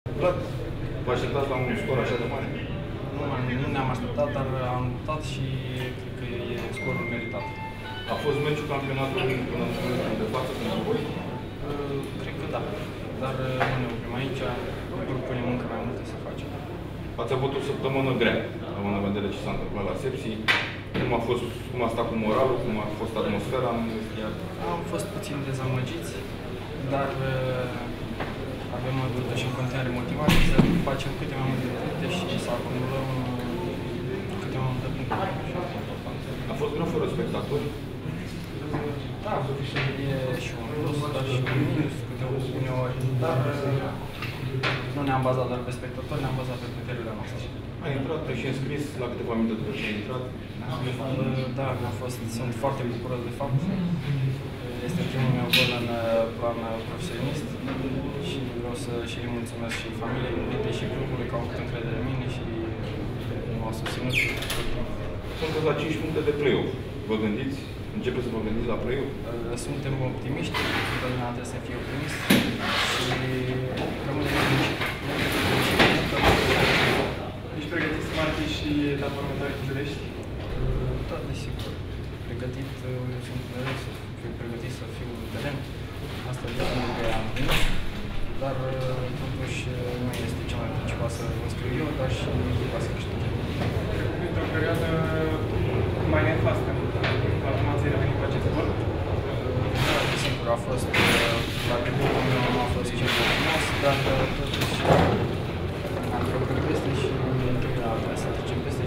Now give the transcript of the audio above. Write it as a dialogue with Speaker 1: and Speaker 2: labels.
Speaker 1: Vlad, vă așteptați la un scor așa de mare?
Speaker 2: Nu ne-am așteptat, dar am luptat și cred că e scorul meritat.
Speaker 1: A fost meciul campionatului până în momentul de față pentru voi?
Speaker 2: Cred că da, dar nu ne oprim aici, ne propunem încă mai multe să facem.
Speaker 1: Ați avut o săptămână grea, având în vedere ce s-a întâmplat la Sepsi. Cum a stat cu moralul, cum a fost atmosfera în vestiar?
Speaker 2: Am fost puțin dezamăgiți, dar avem totuși în continuare motivație să facem câte mai multe puncte și să acumulăm câte mai multe puncte.
Speaker 1: A fost greu fără spectatori?
Speaker 2: Da, e și un plus, dar și un minus uneori, dar nu ne-am bazat doar pe spectatori, ne-am bazat pe puterile noastre.
Speaker 1: Ai intrat și înscris la câteva minute după ce ai intrat?
Speaker 2: Da, sunt foarte bucuros de fapt. Este primul meu gol în plan profesionist și vreau să și îi mulțumesc și familiei iubite și clubului că au avut încredere în mine și m-au susținut.
Speaker 1: Sunteți la 5 puncte de play-off. Vă gândiți? Începeți să vă gândiți la play-off?
Speaker 2: Suntem optimiști, întotdeauna trebuie să fie optimist și rămânem optimiști.
Speaker 3: Ești pregătit să marchi și etapa următoare cu Giulești?
Speaker 2: Da, desigur. Pregătit, sunt mereu să fiu pregătit să fiu în teren. Asta e pentru că am venit, dar totuși nu este cea mai principal să mă scriu eu, dar și echipa să câștige.
Speaker 3: Într-o perioadă mai nefastă, acum ați revenit cu acest gol?
Speaker 2: Da, desigur, a fost, la debutul meu nu a fost cel mai frumos, dar totuși am trecut peste și trebuie să trecem peste.